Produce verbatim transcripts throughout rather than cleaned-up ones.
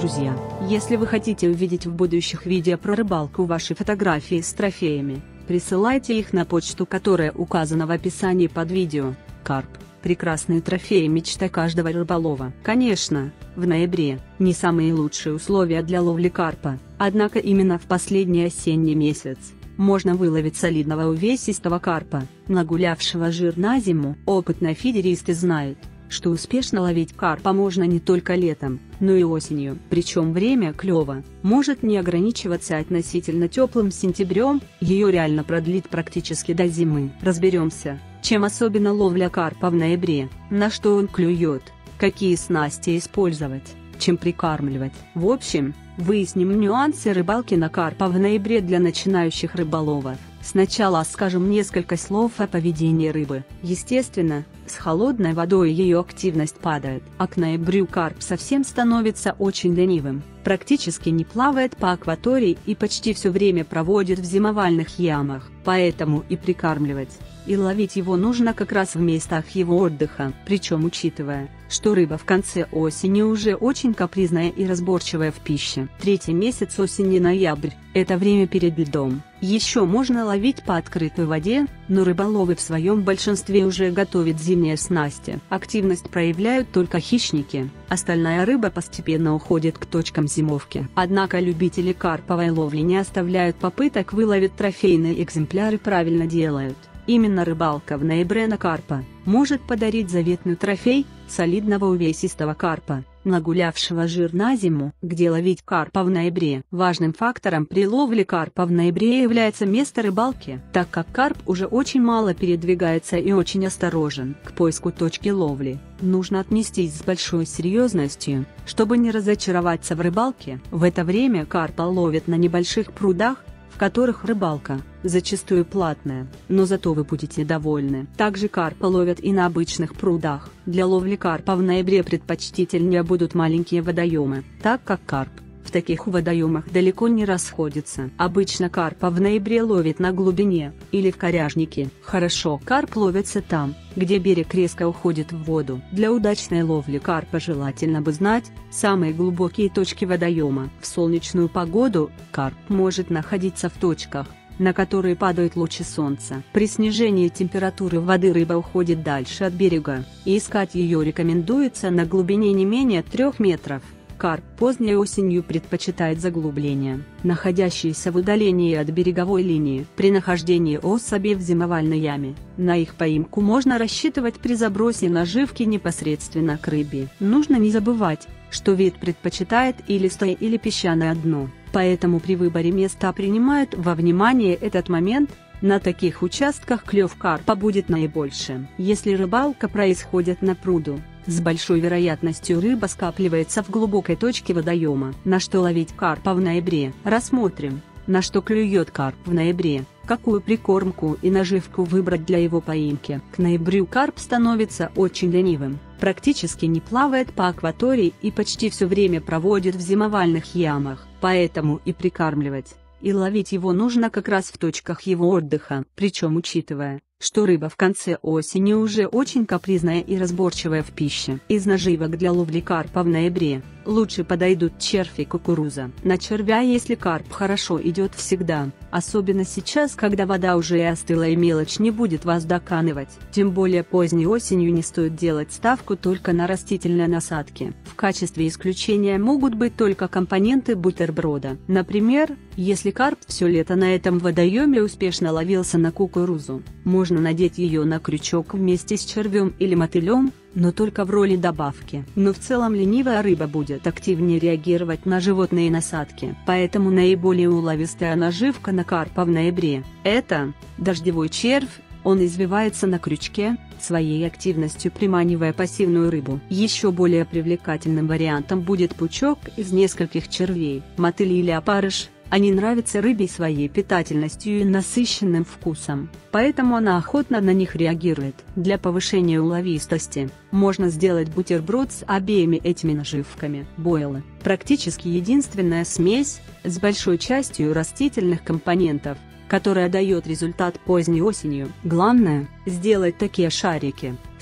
друзья, если вы хотите увидеть в будущих видео про рыбалку ваши фотографии с трофеями, присылайте их на почту, которая указана в описании под видео. Карп – прекрасные трофеи, мечта каждого рыболова. Конечно, в ноябре не самые лучшие условия для ловли карпа, однако именно в последний осенний месяц можно выловить солидного увесистого карпа, нагулявшего жир на зиму. Опытные фидеристы знают, что успешно ловить карпа можно не только летом, но и осенью. Причем время клёва может не ограничиваться относительно теплым сентябрем, ее реально продлит практически до зимы. Разберемся, чем особенно ловля карпа в ноябре, на что он клюет, какие снасти использовать, чем прикармливать. В общем, выясним нюансы рыбалки на карпа в ноябре для начинающих рыболовов. Сначала скажем несколько слов о поведении рыбы. Естественно, с холодной водой ее активность падает, а к ноябрю карп совсем становится очень ленивым, практически не плавает по акватории и почти все время проводит в зимовальных ямах, поэтому и прикармливать, и ловить его нужно как раз в местах его отдыха. Причем учитывая, что рыба в конце осени уже очень капризная и разборчивая в пище. Третий месяц осени, ноябрь – это время перед льдом. Еще можно ловить по открытой воде, но рыболовы в своем большинстве уже готовят зимние снасти. Активность проявляют только хищники, остальная рыба постепенно уходит к точкам зимовки. Однако любители карповой ловли не оставляют попыток выловить трофейные экземпляры, правильно делают. Именно рыбалка в ноябре на карпа может подарить заветный трофей – солидного увесистого карпа, нагулявшего жир на зиму. Где ловить карпа в ноябре? Важным фактором при ловле карпа в ноябре является место рыбалки, так как карп уже очень мало передвигается и очень осторожен. К поиску точки ловли нужно отнестись с большой серьезностью, чтобы не разочароваться в рыбалке. В это время карпа ловят на небольших прудах, в которых рыбалка зачастую платная, но зато вы будете довольны. Также карпа ловят и на обычных прудах. Для ловли карпа в ноябре предпочтительнее будут маленькие водоемы, так как карп в таких водоемах далеко не расходится. Обычно карпа в ноябре ловят на глубине или в коряжнике. Хорошо карп ловится там, где берег резко уходит в воду. Для удачной ловли карпа желательно бы знать самые глубокие точки водоема. В солнечную погоду карп может находиться в точках, на которые падают лучи солнца. При снижении температуры воды рыба уходит дальше от берега, и искать ее рекомендуется на глубине не менее трех метров. Карп поздней осенью предпочитает заглубления, находящиеся в удалении от береговой линии. При нахождении особей в зимовальной яме, на их поимку можно рассчитывать при забросе наживки непосредственно к рыбе. Нужно не забывать, что вид предпочитает или листое, или песчаное дно, поэтому при выборе места принимают во внимание этот момент. На таких участках клев карпа будет наибольшим. Если рыбалка происходит на пруду, с большой вероятностью рыба скапливается в глубокой точке водоема. На что ловить карпа в ноябре? Рассмотрим, на что клюет карп в ноябре, какую прикормку и наживку выбрать для его поимки. К ноябрю карп становится очень ленивым, практически не плавает по акватории и почти все время проводит в зимовальных ямах, поэтому и прикармливать, и ловить его нужно как раз в точках его отдыха. Причем учитывая, что рыба в конце осени уже очень капризная и разборчивая в пище. Из наживок для ловли карпа в ноябре лучше подойдут червь и кукуруза. На червя, если карп хорошо идет всегда, особенно сейчас, когда вода уже и остыла и мелочь не будет вас доканывать. Тем более поздней осенью не стоит делать ставку только на растительные насадки. В качестве исключения могут быть только компоненты бутерброда. Например, если карп все лето на этом водоеме успешно ловился на кукурузу, можно надеть ее на крючок вместе с червем или мотылем, но только в роли добавки. Но в целом ленивая рыба будет активнее реагировать на животные насадки. Поэтому наиболее уловистая наживка на карпа в ноябре – это дождевой червь. Он извивается на крючке, своей активностью приманивая пассивную рыбу. Еще более привлекательным вариантом будет пучок из нескольких червей. Мотыль или опарыш. Они нравятся рыбе своей питательностью и насыщенным вкусом, поэтому она охотно на них реагирует. Для повышения уловистости можно сделать бутерброд с обеими этими наживками. Бойлы – практически единственная смесь, с большой частью растительных компонентов, которая дает результат поздней осенью. Главное – сделать такие шарики,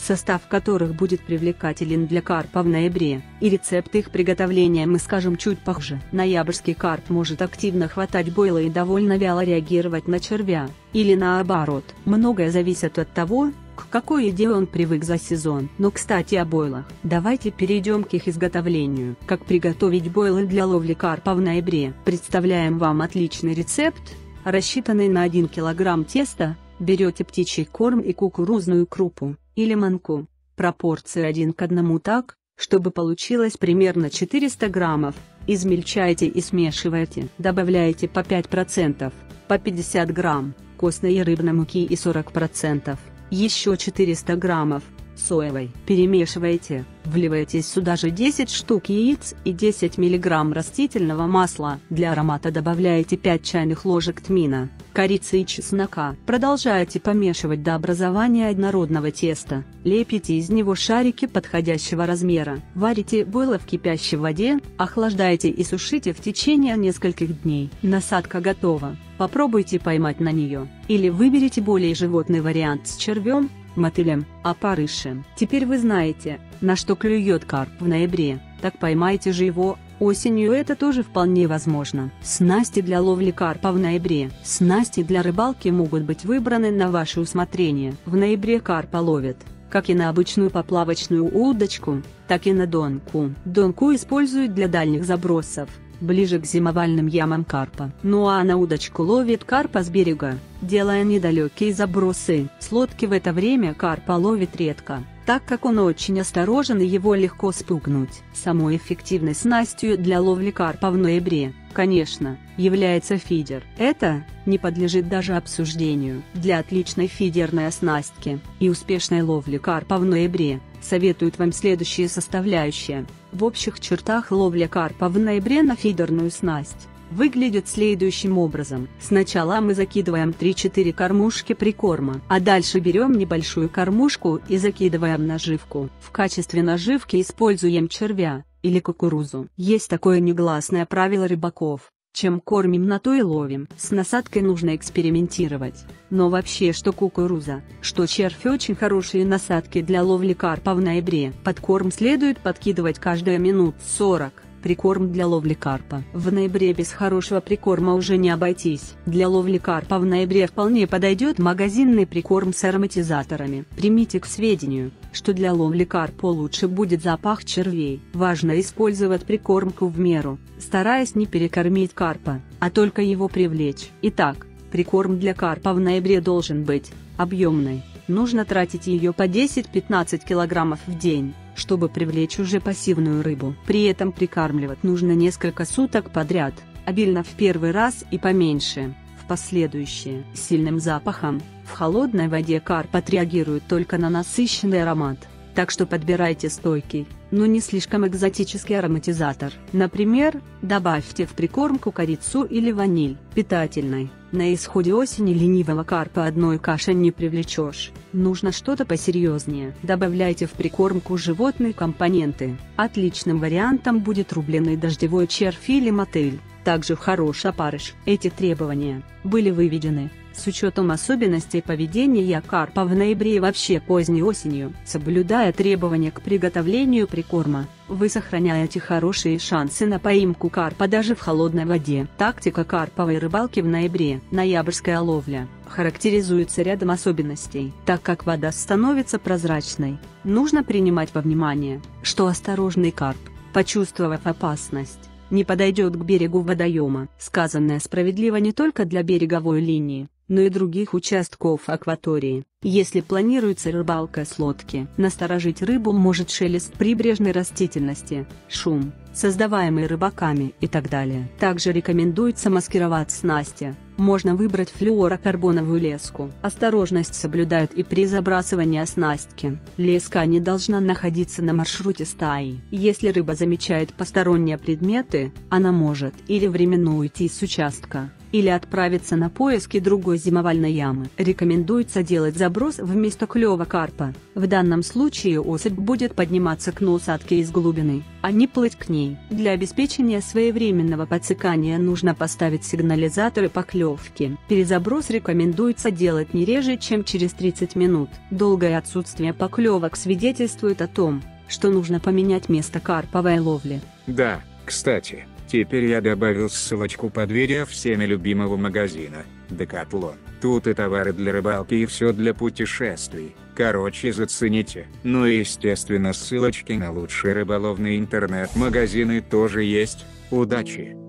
состав которых будет привлекателен для карпа в ноябре, и рецепт их приготовления мы скажем чуть позже. Ноябрьский карп может активно хватать бойла и довольно вяло реагировать на червя, или наоборот. Многое зависит от того, к какой еде он привык за сезон. Но кстати о бойлах. Давайте перейдем к их изготовлению. Как приготовить бойлы для ловли карпа в ноябре? Представляем вам отличный рецепт, рассчитанный на один килограмм теста. Берете птичий корм и кукурузную крупу, или манку, пропорции один к одному так, чтобы получилось примерно четыреста граммов, измельчайте и смешивайте. Добавляйте по пять процентов, по пятьдесят грамм, костной и рыбной муки и сорок процентов, еще четыреста граммов, соевой. Перемешивайте, вливайте сюда же десять штук яиц и десять миллиграмм растительного масла. Для аромата добавляйте пять чайных ложек тмина, корицы и чеснока. Продолжайте помешивать до образования однородного теста. Лепите из него шарики подходящего размера. Варите бойлы в кипящей воде, охлаждайте и сушите в течение нескольких дней. Насадка готова. Попробуйте поймать на нее. Или выберите более животный вариант с червем, мотылем, опарышем. Теперь вы знаете, на что клюет карп в ноябре, так поймайте же его. Осенью это тоже вполне возможно. Снасти для ловли карпа в ноябре. Снасти для рыбалки могут быть выбраны на ваше усмотрение. В ноябре карпа ловят как и на обычную поплавочную удочку, так и на донку. Донку используют для дальних забросов, ближе к зимовальным ямам карпа. Ну а на удочку ловит карпа с берега, делая недалекие забросы. С лодки в это время карпа ловит редко, так как он очень осторожен и его легко спугнуть. Самой эффективной снастью для ловли карпа в ноябре, конечно, является фидер. Это не подлежит даже обсуждению. Для отличной фидерной оснастки и успешной ловли карпа в ноябре советуют вам следующие составляющие. В общих чертах ловля карпа в ноябре на фидерную снасть выглядит следующим образом. Сначала мы закидываем три-четыре кормушки прикорма, а дальше берем небольшую кормушку и закидываем наживку. В качестве наживки используем червя или кукурузу. Есть такое негласное правило рыбаков: чем кормим, на то и ловим. С насадкой нужно экспериментировать. Но вообще, что кукуруза, что червь — очень хорошие насадки для ловли карпа в ноябре. Подкорм следует подкидывать каждые минут сорок. Прикорм для ловли карпа. В ноябре без хорошего прикорма уже не обойтись. Для ловли карпа в ноябре вполне подойдет магазинный прикорм с ароматизаторами. Примите к сведению, что для ловли карпа лучше будет запах червей. Важно использовать прикормку в меру, стараясь не перекормить карпа, а только его привлечь. Итак, прикорм для карпа в ноябре должен быть объемной. Нужно тратить ее по десять-пятнадцать килограммов в день, чтобы привлечь уже пассивную рыбу. При этом прикармливать нужно несколько суток подряд, обильно в первый раз и поменьше в последующие. С сильным запахом в холодной воде карп отреагирует только на насыщенный аромат, так что подбирайте стойкий, но не слишком экзотический ароматизатор. Например, добавьте в прикормку корицу или ваниль. Питательной. На исходе осени ленивого карпа одной кашей не привлечешь. Нужно что-то посерьезнее. Добавляйте в прикормку животные компоненты. Отличным вариантом будет рубленый дождевой червь или мотыль, также хороший опарыш. Эти требования были выведены с учетом особенностей поведения карпа в ноябре и вообще поздней осенью. Соблюдая требования к приготовлению прикорма, вы сохраняете хорошие шансы на поимку карпа даже в холодной воде. Тактика карповой рыбалки в ноябре. Ноябрьская ловля характеризуется рядом особенностей. Так как вода становится прозрачной, нужно принимать во внимание, что осторожный карп, почувствовав опасность, не подойдет к берегу водоема. Сказанное справедливо не только для береговой линии, но и других участков акватории. Если планируется рыбалка с лодки, насторожить рыбу может шелест прибрежной растительности, шум, создаваемый рыбаками и так далее. Также рекомендуется маскировать снасти. Можно выбрать флюорокарбоновую леску. Осторожность соблюдают и при забрасывании оснастки. Леска не должна находиться на маршруте стаи. Если рыба замечает посторонние предметы, она может или временно уйти с участка, или отправиться на поиски другой зимовальной ямы. Рекомендуется делать заброс вместо клёва карпа. В данном случае особь будет подниматься к насадке из глубины, а не плыть к ней. Для обеспечения своевременного подсекания нужно поставить сигнализаторы поклевки. Перезаброс рекомендуется делать не реже, чем через тридцать минут. Долгое отсутствие поклевок свидетельствует о том, что нужно поменять место карповой ловли. Да, кстати, теперь я добавил ссылочку под видео всеми любимого магазина Decathlon. Тут и товары для рыбалки, и все для путешествий. Короче, зацените. Ну и естественно ссылочки на лучшие рыболовные интернет-магазины тоже есть. Удачи!